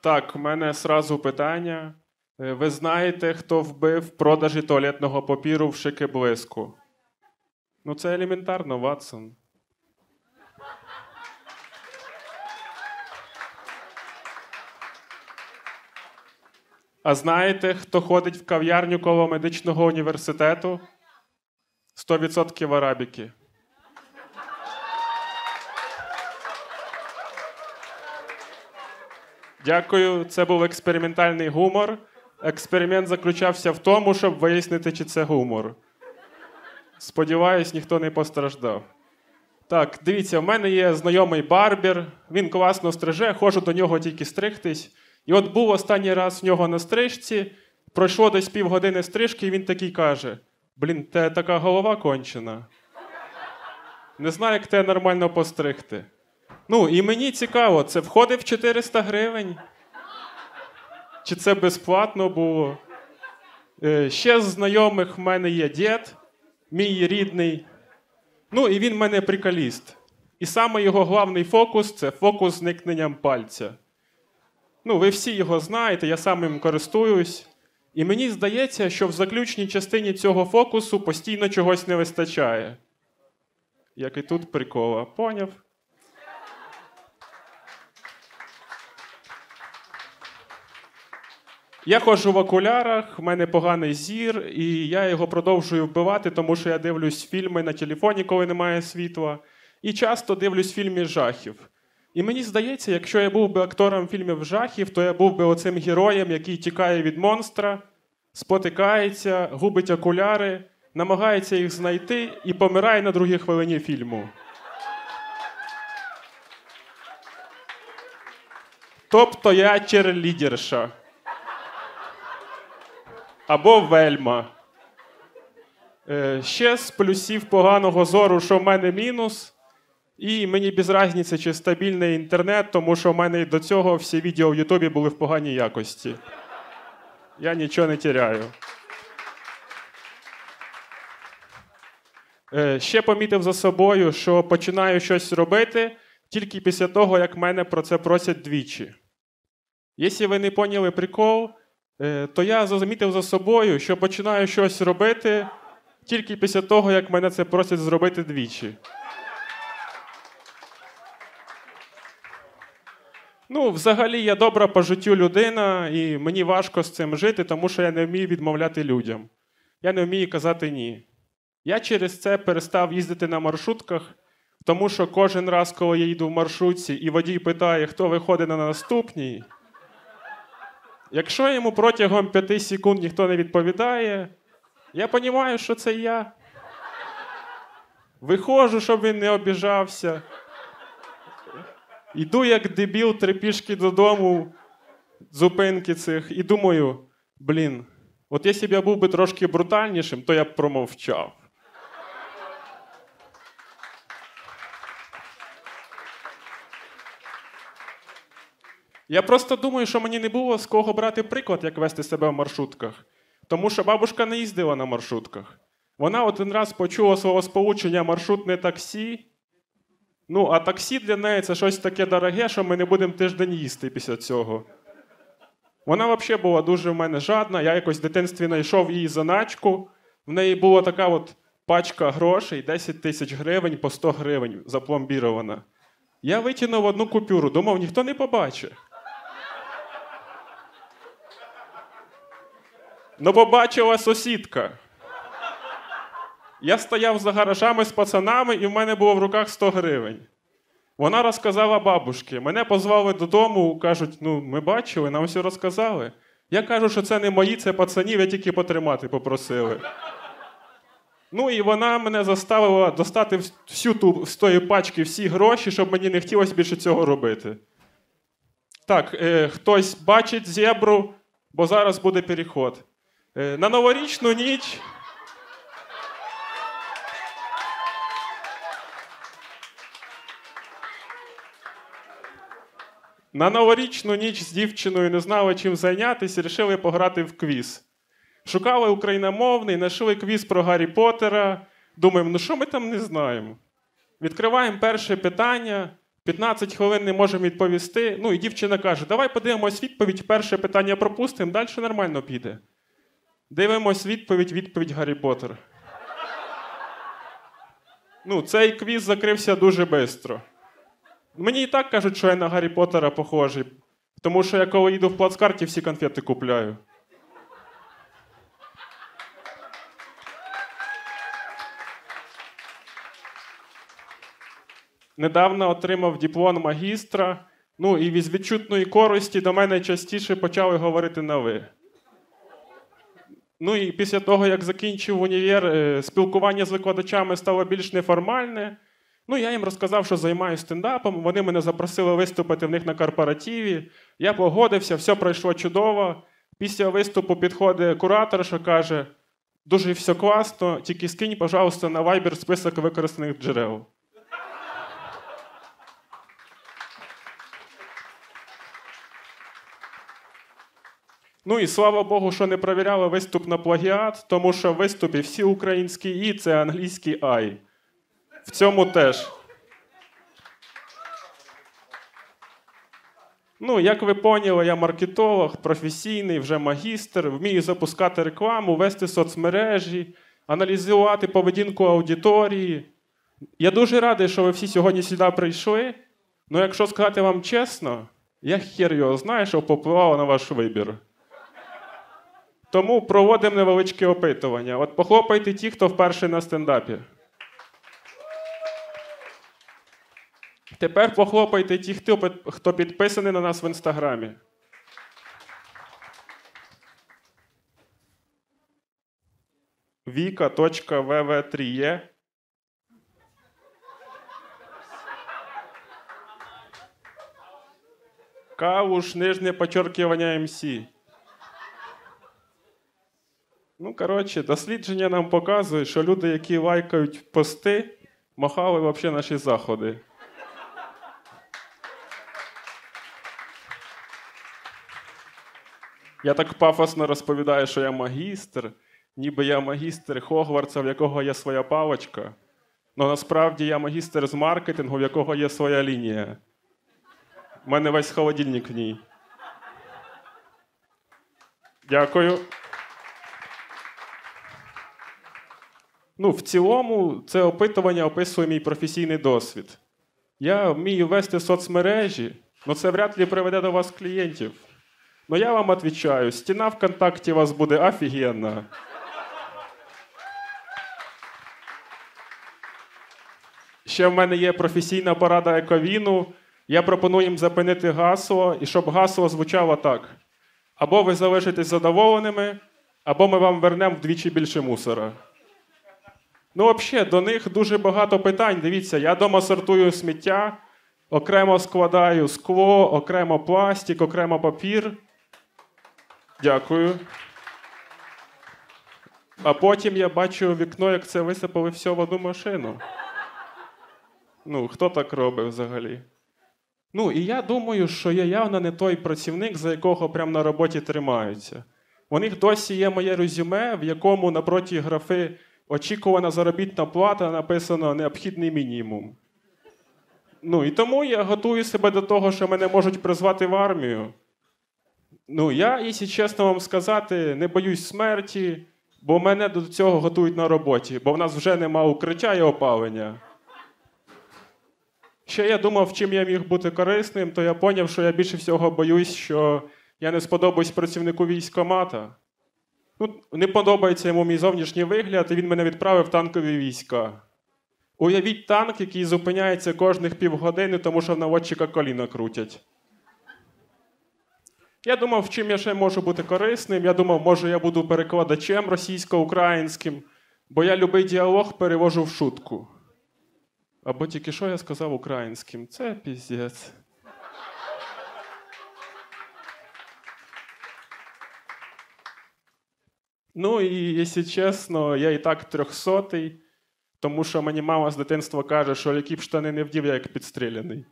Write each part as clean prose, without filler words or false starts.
Так, у мене сразу питання. Ви знаєте, хто вбив в продажі туалетного папіру в Шики-Блиску? Ну, це елементарно, Ватсон. А знаєте, хто ходить в кав'ярню коло медичного університету? 100% арабіки. Дякую, це був експериментальний гумор. Експеримент заключався в тому, щоб вияснити, чи це гумор. Сподіваюсь, ніхто не постраждав. Так, дивіться, в мене є знайомий барбер, він класно стриже, ходжу до нього тільки стригтись. І от був останній раз в нього на стрижці, пройшло десь півгодини стрижки, і він такий каже: «Блін, те така голова кончена. Не знаю, як тебе нормально постригти». Ну, і мені цікаво, це входить в 400 гривень? Чи це безплатно було? Ще з знайомих в мене є дід, мій рідний. Ну, і він в мене приколіст. І саме його головний фокус – це фокус зникненням пальця. Ну, ви всі його знаєте, я сам їм користуюсь. І мені здається, що в заключній частині цього фокусу постійно чогось не вистачає. Як і тут прикола. Поняв? Я ходжу в окулярах, в мене поганий зір, і я його продовжую вбивати, тому що я дивлюсь фільми на телефоні, коли немає світла, і часто дивлюсь фільми жахів. І мені здається, якщо я був би актором фільмів жахів, то я був би оцим героєм, який тікає від монстра, спотикається, губить окуляри, намагається їх знайти і помирає на другій хвилині фільму. Тобто я черлідерша. Або вельма. Ще з плюсів поганого зору, що в мене мінус. І мені без різниці, чи стабільний інтернет, тому що в мене і до цього всі відео в Ютубі були в поганій якості. Я нічого не тіряю. Ще помітив за собою, що починаю щось робити тільки після того, як мене про це просять двічі. Якщо ви не поняли прикол, то я замітив за собою, що починаю щось робити тільки після того, як мене це просять зробити двічі. Ну, взагалі, я добра по життю людина, і мені важко з цим жити, тому що я не вмію відмовляти людям. Я не вмію казати «ні». Я через це перестав їздити на маршрутках, тому що кожен раз, коли я їду в маршрутці, і водій питає, хто виходить на наступній, якщо йому протягом 5 секунд ніхто не відповідає, я розумію, що це я. Виходжу, щоб він не обіжався. Йду як дебіл 3 пішки додому, зупинки цих, і думаю, блін, от якщо б я був би трошки брутальнішим, то я б промовчав. Я просто думаю, що мені не було з кого брати приклад, як вести себе в маршрутках. Тому що бабушка не їздила на маршрутках. Вона один раз почула свого сполучення маршрутне таксі. Ну, а таксі для неї це щось таке дороге, що ми не будемо тиждень їсти після цього. Вона взагалі була дуже в мене жадна. Я якось в дитинстві знайшов її заначку. В неї була така от пачка грошей, 10 тисяч гривень по 100 гривень запломбірована. Я витягнув одну купюру, думав, ніхто не побачить. Ну, побачила сусідка. Я стояв за гаражами з пацанами, і в мене було в руках 100 гривень. Вона розказала бабушці. Мене позвали додому, кажуть, ну, ми бачили, нам все розказали. Я кажу, що це не мої, це пацанів, я тільки потримати попросили. Ну, і вона мене заставила достати з тої пачки всі гроші, щоб мені не хотілося більше цього робити. Так, хтось бачить зебру, бо зараз буде переход. На новорічну ніч... На новорічну ніч з дівчиною не знали, чим зайнятися, і вирішили пограти в квіз. Шукали україномовний, знайшли квіз про Гаррі Поттера. Думаємо, ну що ми там не знаємо? Відкриваємо перше питання. 15 хвилин не можемо відповісти. Ну і дівчина каже, давай подивимось відповідь, перше питання пропустимо, далі нормально піде. Дивимось відповідь Гаррі Поттер. Ну, цей квіз закрився дуже швидко. Мені і так кажуть, що я на Гаррі Поттера похожий. Тому що я коли їду в плацкарті, всі конфети купляю. Недавно отримав диплом магістра. Ну і від відчутної користі до мене частіше почали говорити на «ви». Ну і після того, як закінчив універ, спілкування з викладачами стало більш неформальне. Ну, я їм розказав, що займаюся стендапом, вони мене запросили виступити в них на корпоративі. Я погодився, все пройшло чудово. Після виступу підходить куратор, що каже, дуже все класно, тільки скинь, пожалуйста, на Viber список використаних джерел. Ну і слава Богу, що не перевіряли виступ на плагіат, тому що в виступі всі українські «і» – це англійський «I». В цьому теж. Ну, як ви поняли, я маркетолог, професійний, вже магістр, вмію запускати рекламу, вести соцмережі, аналізувати поведінку аудиторії. Я дуже радий, що ви всі сьогодні сюди прийшли. Ну, якщо сказати вам чесно, я хер його знаю, що попливало на ваш вибір. Тому проводимо невеличке опитування. От похлопайте ті, хто вперше на стендапі. Тепер похлопайте ті, хто підписаний на нас в Інстаграмі. Vika.vv3e. Кауш, нижнє подчеркивання МС. Ну, коротше, дослідження нам показують, що люди, які лайкають пости, махали взагалі наші заходи. Я так пафосно розповідаю, що я магістр, ніби я магістр Хогвартса, в якого є своя паличка. Но насправді я магістр з маркетингу, в якого є своя лінія. У мене весь холодильник в ній. Дякую. Ну, в цілому, це опитування описує мій професійний досвід. Я вмію вести соцмережі, але це вряд ли приведе до вас клієнтів. Но я вам відповідаю, стіна ВКонтакті у вас буде офігенна. Ще в мене є професійна порада Ековіну. Я пропоную їм зупинити гасло, і щоб гасло звучало так. Або ви залишитесь задоволеними, або ми вам вернемо вдвічі більше мусора. Ну, взагалі, до них дуже багато питань. Дивіться, я вдома сортую сміття, окремо складаю скло, окремо пластик, окремо папір. Дякую. А потім я бачу у вікно, як це висипали все в одну машину. Ну, хто так робить взагалі? Ну, і я думаю, що я явно не той працівник, за якого прямо на роботі тримаються. У них досі є моє резюме, в якому напроти графи «Очікувана заробітна плата» написано «Необхідний мінімум». Ну, і тому я готую себе до того, що мене можуть призвати в армію. Ну, я, якщо чесно вам сказати, не боюсь смерті, бо мене до цього готують на роботі, бо в нас вже нема укриття і опалення. Ще я думав, чим я міг бути корисним, то я зрозумів, що я більше всього боюсь, що я не сподобаюсь працівнику військкомата. Ну, не подобається йому мій зовнішній вигляд, і він мене відправив в танкові війська. Уявіть танк, який зупиняється кожних півгодини, тому що в наводчика коліна крутять. Я думав, чим я ще можу бути корисним. Я думав, може я буду перекладачем російсько-українським, бо я любий діалог перевожу в шутку. Або тільки що я сказав українським. Це піздець. Ну і, якщо чесно, я і так 300-й, тому що мені мама з дитинства каже, що які б штани не вдів, я як підстріляний.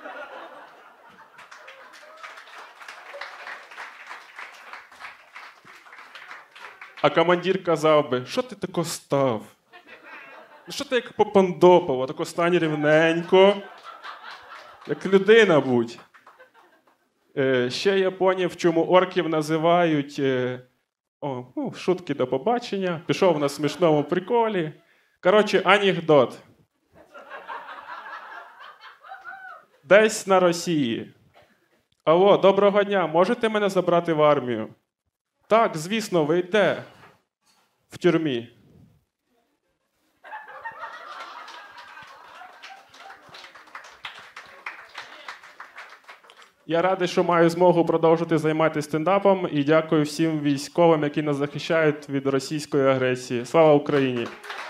А командир казав би, що ти тако став? Що ти як попандопово, тако стань рівненько. Як людина будь. Ще я поняв, чому орків називають. Шутки до побачення. Пішов на смішному приколі. Коротше, анекдот. Десь на Росії. Алло, доброго дня, можете мене забрати в армію? Так, звісно, ви йде. В тюрмі. Я радий, що маю змогу продовжити займатися стендапом, і дякую всім військовим, які нас захищають від російської агресії. Слава Україні!